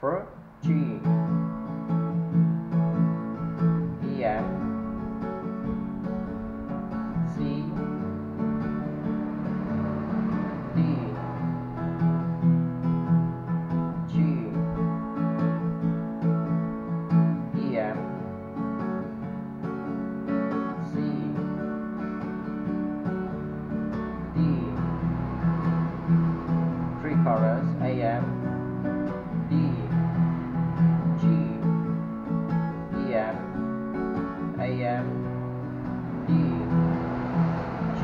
F, G, E, F, C, D, G, E, F, C, D, three chorus, A, F, D, G, E, F, A, F, D, G,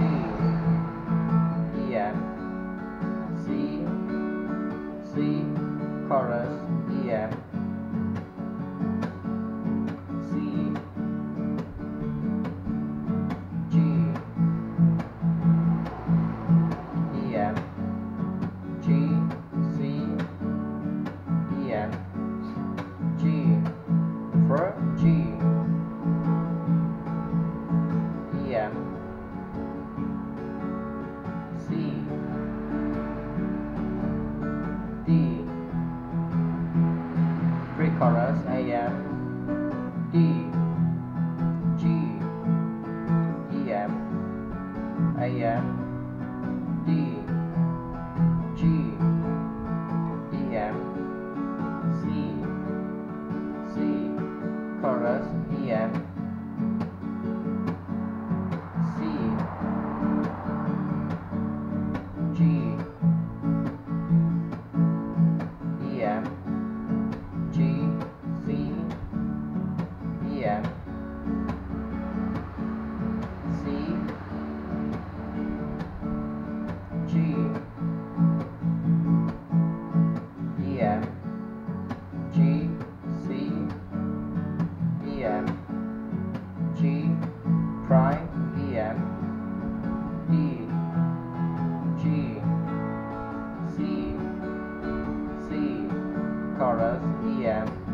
E, F, C, C, chorus, E, F, C, G, E, F, G, C, E, F, G, F, G, E, F, C, D, three chorus, A, F, D, G, E, F, A, F, D, G, E, F, C, C, chorus, E, F, C, G, E, F, G, C, E, F, C, G, E, F, G, C, E, F, G, try, E, F, D, G, C, C, chorus, E, F,